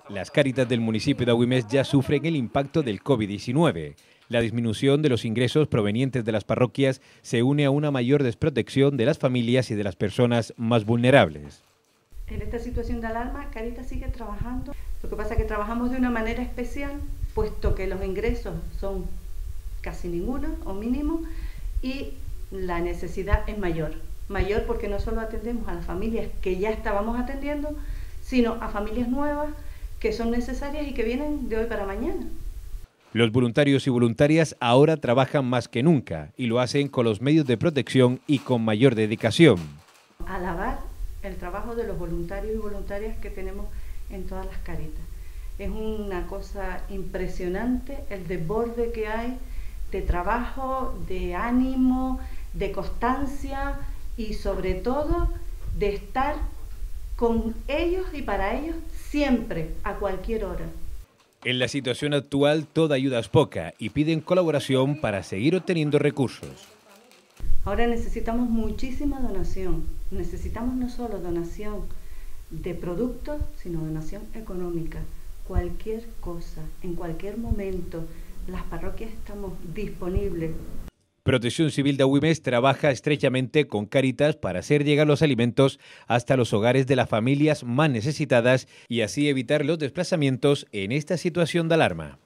Las Cáritas del municipio de Agüimés ya sufren el impacto del COVID-19. La disminución de los ingresos provenientes de las parroquias se une a una mayor desprotección de las familias y de las personas más vulnerables. En esta situación de alarma, Cáritas sigue trabajando. Lo que pasa es que trabajamos de una manera especial, puesto que los ingresos son casi ninguno o mínimo y la necesidad es mayor. Mayor porque no solo atendemos a las familias que ya estábamos atendiendo, sino a familias nuevas que son necesarias y que vienen de hoy para mañana. Los voluntarios y voluntarias ahora trabajan más que nunca y lo hacen con los medios de protección y con mayor dedicación. Alabar el trabajo de los voluntarios y voluntarias que tenemos en todas las Cáritas. Es una cosa impresionante el desborde que hay de trabajo, de ánimo, de constancia y sobre todo de estar con ellos y para ellos siempre, a cualquier hora. En la situación actual, toda ayuda es poca y piden colaboración para seguir obteniendo recursos. Ahora necesitamos muchísima donación. Necesitamos no solo donación de productos, sino donación económica. Cualquier cosa, en cualquier momento, las parroquias estamos disponibles. Protección Civil de Agüimés trabaja estrechamente con Cáritas para hacer llegar los alimentos hasta los hogares de las familias más necesitadas y así evitar los desplazamientos en esta situación de alarma.